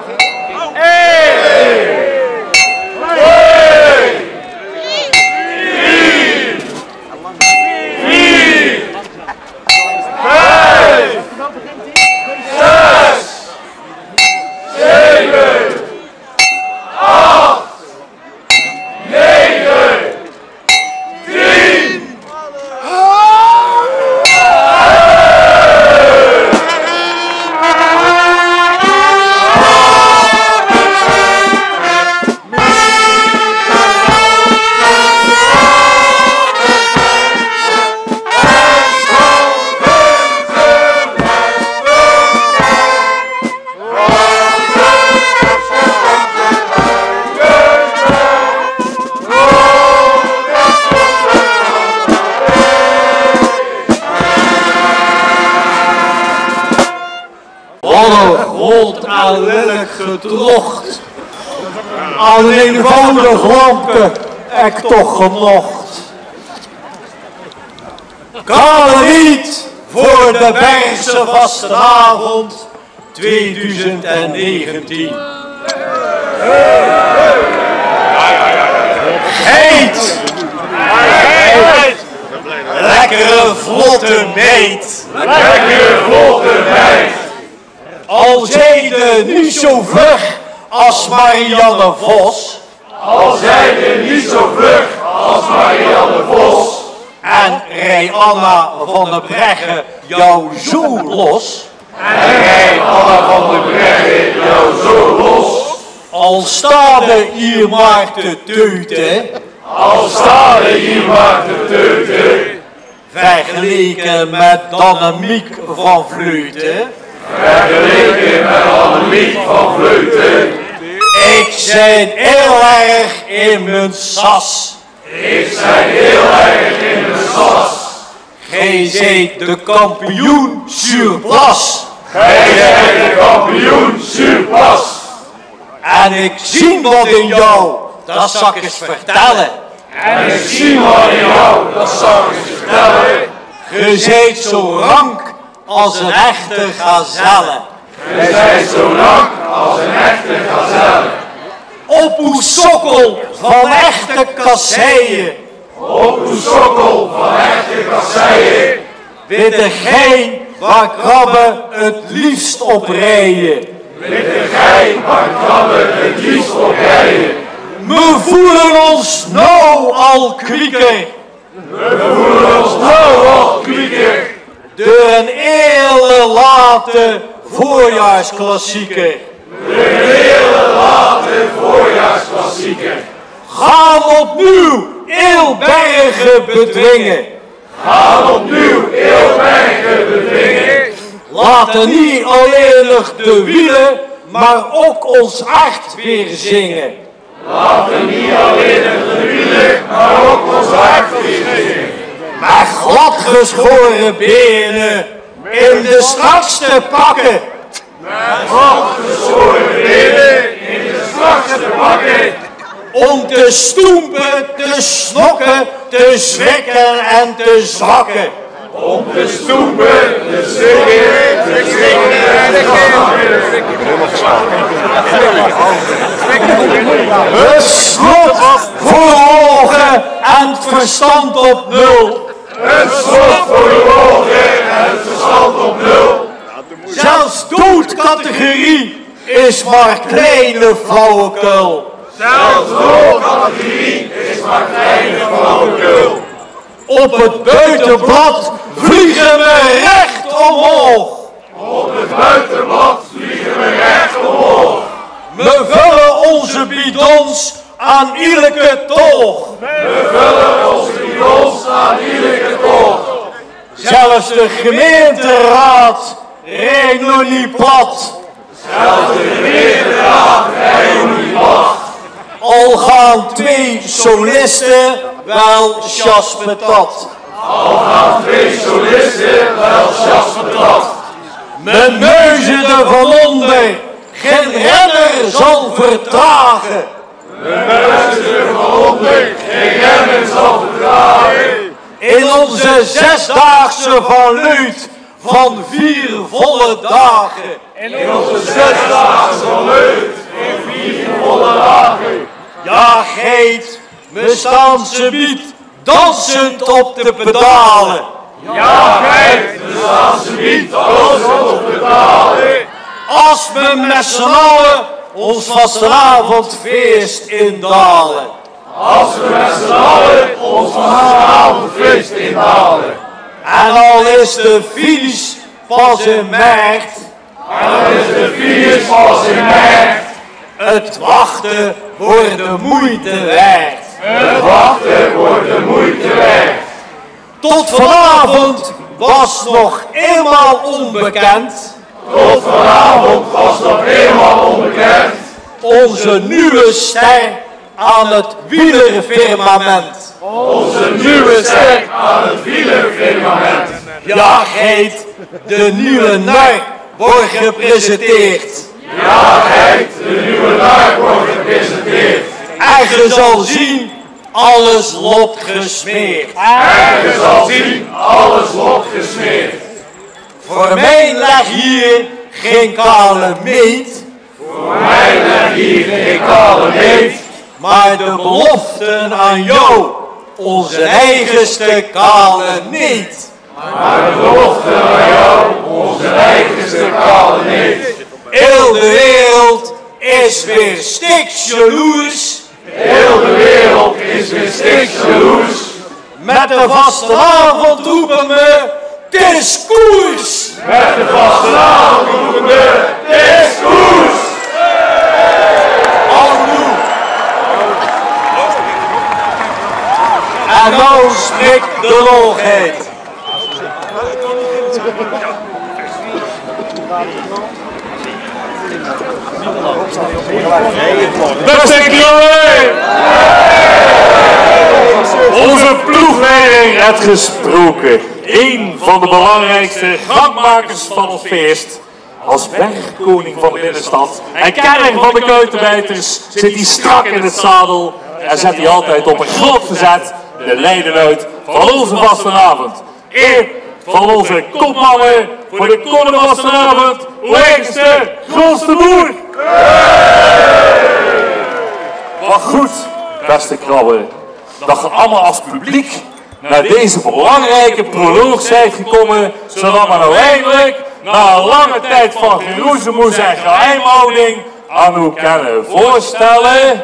aan lelijk gedrocht. Aan een eenvoudig lampje ik toch genocht. Kale riet voor de Bergse vastenavond 2019. Heet! Lekkere vlotte meid! Lekkere vlotte meid! Al zijde niet zo vlug als Marianne Vos. Al zijde niet zo vlug als Marianne Vos. En rij Anna van der Breggen jou zo los. En rij Anna van der Breggen jou zo los. Al staat hier maar te teuten. Al staat hier maar te teuten. Vergeleken met Annemiek van Vleuten. Vergeleken met Annemiek van Vleuten. Ik zijn heel erg in mijn sas. Ik zijn heel erg in mijn sas. Gij zijt de kampioen surplas. Gij zijt de kampioen surplas. En ik zie wat in jou, dat zal ik eens vertellen. En ik zie wat in jou, dat zal ik eens vertellen. Ge zijt zo rank als een echte gazelle. Gij zijt zo rank als een echte gazelle. Op uw sokkel van echte kasseien. Op uw sokkel van echte kasseien. Witte gij waar krabben het liefst op rijden. Witte gij waar krabben het liefst op rijden. We voelen ons nou al kwieker. We voelen ons nou al kwieker. Door een hele late voorjaarsklassieker. De hele late voorjaarsklassieker. Gaan opnieuw Eelbergen bedwingen. Gaan opnieuw Eelbergen bedwingen. Laten niet alleen nog de wielen, maar ook ons hart weer zingen. Laten niet alleen de wielen, maar ook ons hart weer zingen. Met gladgeschoren benen in de strakste pakken. Met gladgeschoren benen in de strakste pakken. Om te stoempen, te snokken, te zwikken en te zwakken. Om te stoempen, te zwikken, te zwikken en te zwakken. Een slot voor ogen en het verstand op nul. Een slot voor de ogen en het verstand op nul. Zelfs doodcategorie is maar kleine flauwekul. Zelfs doodcategorie is maar kleine flauwekul. Op het buitenblad vliegen we recht omhoog. Op het buitenblad vliegen we recht omhoog. We vullen onze bidons aan iedere toog. We vullen onze bidons aan iedere toog. Zelfs de gemeenteraad rijdt nog niet plat. Zelfs de gemeenteraad rijdt nog niet plat. Al gaan twee solisten wel chaspetat. Al gaan twee solisten wel chaspetat. Mijn neuzen ervan onder, geen renner zal vertragen. Mijn neuzen ervan onder, geen renner zal vertragen. In onze zesdaagse van Luut van 4 volle dagen. In onze 6-daagse leut, in 4 volle dagen. Ja, geit, we staan ze biedt, dansend op de pedalen. Ja, geit, we staan ze biedt, dansend op de pedalen. Als we met z'n allen ons vastenavondfeest indalen. Als we met z'n allen ons vastenavondfeest indalen. En al is de finish pas in maart. En al is de finish pas in maart. Het wachten wordt de moeite waard. Het wachten wordt de moeite waard. Tot vanavond was nog eenmaal onbekend. Tot vanavond was nog eenmaal onbekend. Onze nieuwe ster aan het wielerfirmament. Onze nieuwe ster aan het wielerfirmament. Ja, geit, de nieuwe nar wordt gepresenteerd. Ja, geit, de nieuwe nar wordt gepresenteerd. En je zal zien, alles loopt gesmeerd. En je zal zien, alles loopt gesmeerd. Voor mij leg hier geen kale meet. Voor mij leg hier geen kale meet. Maar de beloften aan jou, onze eigenste kale neet. Maar de beloften aan jou, onze eigenste kale neet. Heel de wereld is weer stikjaloers. Heel de wereld is weer stikjaloers. Met de vastenavond roepen we, het is koers. Met de vastenavond roepen we, het is koers. En nou spreekt de loogheid. Beste Kroon! Onze ploegleiding heeft gesproken. Eén van de belangrijkste gangmakers van ons feest. Als bergkoning van de binnenstad en kenner van de kuitenbijters zit hij strak in het zadel en zet hij altijd op een groot verzet de lijden uit van onze vastenavond. Eén van onze kopmannen voor de komende vastenavond, uw eigenste grootste boer. Wat goed, beste krabben, dat je allemaal als publiek naar deze belangrijke proloog zijt gekomen, zodat we nou eindelijk na een lange tijd van geroezemoes en geheimhouding aan u kunnen voorstellen.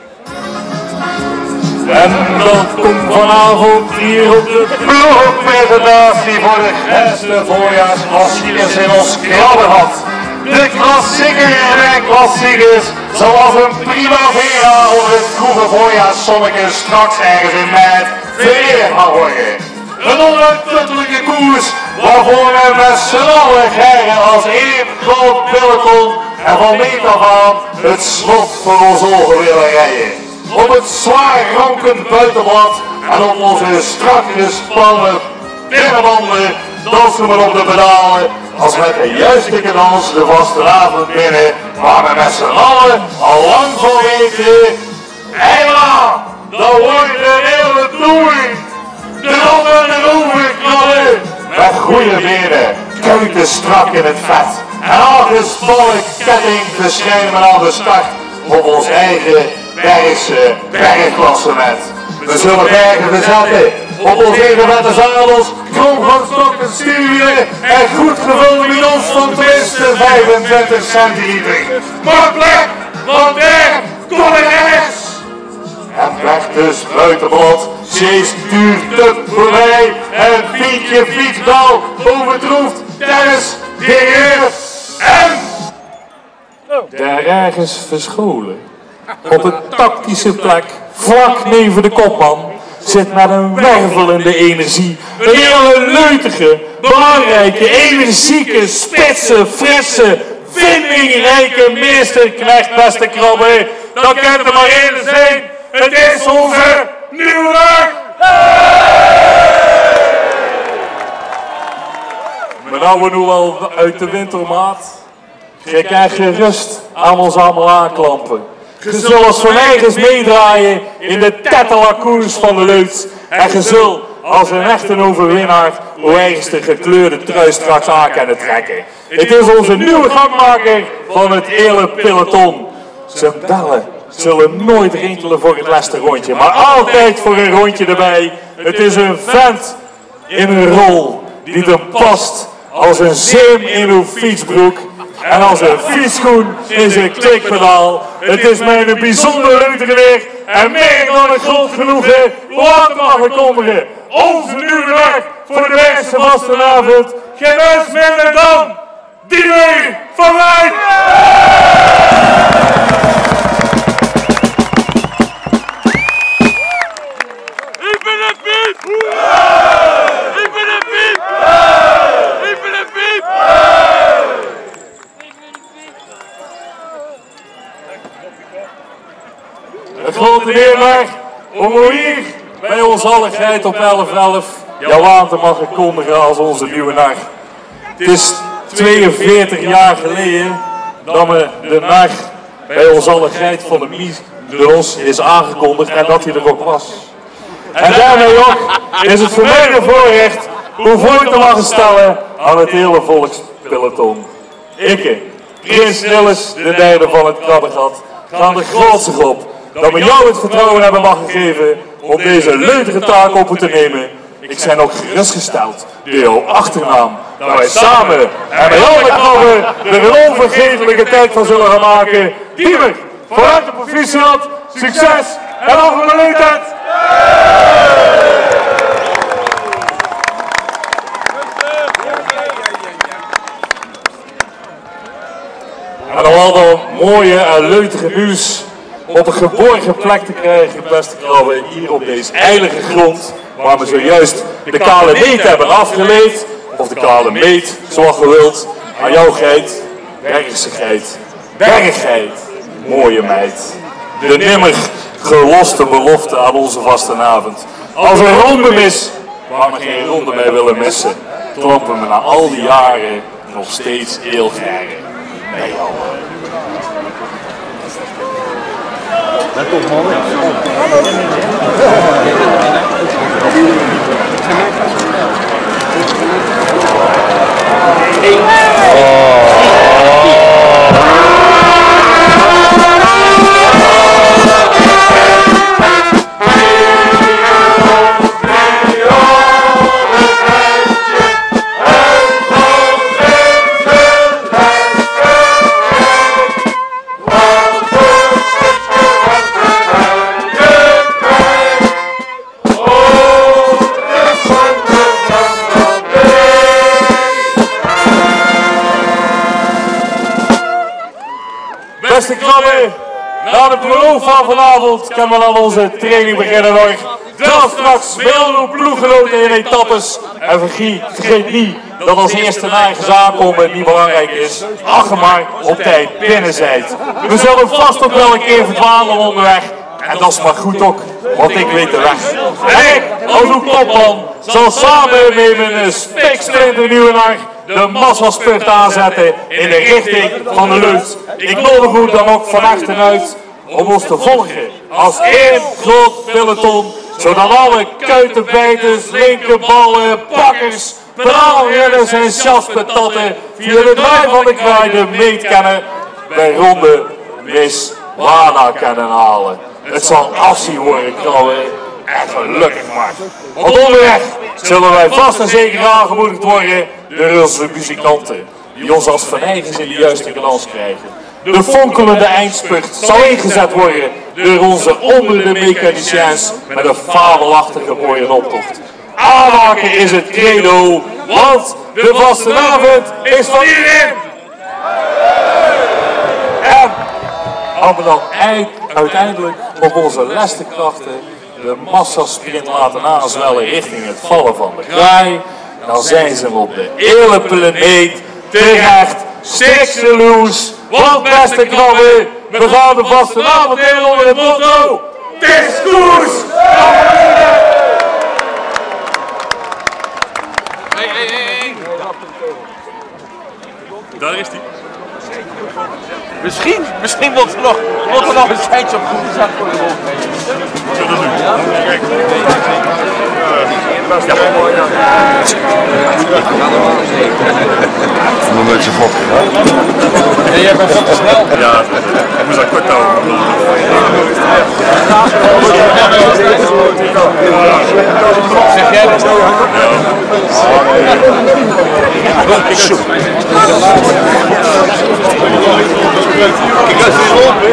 En dat komt vanavond hier op de ploegpresentatie voor de beste voorjaarsklassiekers in ons krabbenhad. De klassieker en klassiekers, zoals een primavera of het vroege voorjaarszonnetje straks ergens in maart vereerd mag worden. Een onuitputtelijke koers waarvoor we met z'n allen krijgen als één groot peloton en van meet af aan het slot van onze ogen willen rijden. Op het zwaar rankend buitenblad en op onze strak gespannen binnenbanden dansen we op de pedalen als met de juiste cadans de vastenavond binnen waar we met z'n allen al lang van weten. Hela, dat wordt een hele toei. De handen erover knallen. Met goede benen, kuiten strak in het vet. En aangespannen ketting verschijnen we aan de start op ons eigen Bergse bergklassement. We zullen bergen verzetten op ons eigen vette zadels, krom van stokken sturen en goed gevulde bidons van tenminste 25 centiliter. Maar plek, want daar kom ik rechts. En weg dus buitenblad, Sjees duurt up voorbij en Fietje Fietsdal overtroeft Dennis de Heer en... Daar ergens verscholen, op een tactische plek, vlak neven de kopman, zit met een wervelende energie een hele leutige, belangrijke, energieke, spitse, frisse, vindingrijke meesterknecht, beste krabben. Dat kan er maar één zijn. Het is onze nieuwe dag! Maar nou we nu wel uit de wintermaat, je kan gerust aan ons allemaal aanklampen. Je zult als van eigens meedraaien in de tetelakoers van de Leuts. En je zult als een echte overwinnaar hoe ergens de gekleurde trui straks aan kunnen trekken. Het is onze nieuwe gangmaker van het hele peloton. Zijn bellen zullen nooit rinkelen voor het laatste rondje, maar altijd voor een rondje erbij. Het is een vent in een rol die er past als een zeem in uw fietsbroek en als een fietsschoen in zijn klikpedaal. Het is mij een bijzonder leuke weer en meer dan een groot genoegen om te mogen kondigen. Onze nieuwe dag voor de beste vastenavond. Geen mens minder dan Dieter van Wijk! Ik ben een Piet! Ik ben een Piet! Ik ben een Piet! Een grote weerdag om hier bij ons alligheid op 11/11 jouw aan te mogen kondigen als onze nieuwe nacht. Het is 42 jaar geleden dat me de nacht bij ons alligheid van de Mies door ons is aangekondigd en dat hij er ook was. En daarmee ook is het voor mij een voorrecht om voor te mogen stellen aan het hele volkspeloton. Ik, Prins Nilles, de derde van het Krabbegat, ga de grootste op dat we jou het vertrouwen hebben mag geven om deze leuke taak op te nemen. Ik ben ook gerustgesteld door jouw achternaam, dat wij samen en bij alle krabben er een onvergetelijke tijd van zullen gaan maken. Dieter, vooruit de proficiat, succes en nog een leeftijd! En dan al dat mooie en leutige nieuws op een geborgen plek te krijgen, beste krabben, hier op deze heilige grond, waar we zojuist de kale meet hebben afgeleid, of de kale meet, zoals je wilt, aan jouw geit, Bergse geit, berggeit, mooie meid. De nimmer geloste belofte aan onze vastenavond. Als een ronde mis, waar we geen ronde mee willen missen, klampen we na al die jaren nog steeds heel graag bij jou. Dat komt mooi. Beste krabben, na de proloog van vanavond kunnen we aan onze training beginnen nog. Draf straks met alle ploeggenoten in etappes. En vergeet niet dat als eerste nergens aankomen niet belangrijk is. Ach maar op tijd binnen zijt. We zullen vast ook wel een keer verdwalen onderweg. En dat is maar goed ook, want ik weet de weg. En ik, als uw kopman, zal samen met mijn spiksplinternieuwe nacht de massaspurt aanzetten in de richting van de lucht. Ik nodig u dan ook van achteruit om ons te volgen als één groot peloton, zodat alle kuitenbijters, linkerballen, pakkers, praalrenners en chaspetatten via de draai van de kraai de meet kennen bij ronde mis Lana kunnen halen. Het zal afzien worden, krabben. En gelukkig maar. Want onderweg zullen wij vast en zeker aangemoedigd worden door onze muzikanten, die ons als venijgers in de juiste glans krijgen. De fonkelende eindspurt zal ingezet worden door onze honderden mechaniciens met een fabelachtige mooie optocht. Aanmaken is het credo, want de vastenavond is van iedereen! En als we dan uiteindelijk op onze leste krachten de massasprint laten aanzwellen richting het vallen van de kraai, dan zijn ze op de hele planeet terecht stikseloos. Want beste krabben, we gaan de vastenavond in onder het motto: het is koers! Daar is hij. Misschien wordt er nog een schijntje op goed gezet voor de rol. Wat zullen we doen? Kijk. Dat is toch mooi dan. Moet met zijn vlot gegaan. En jij bent veel te snel. Ja, ik moest dat kort houden. Zeg jij dat? Ik ga het lopen.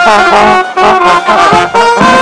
Piep.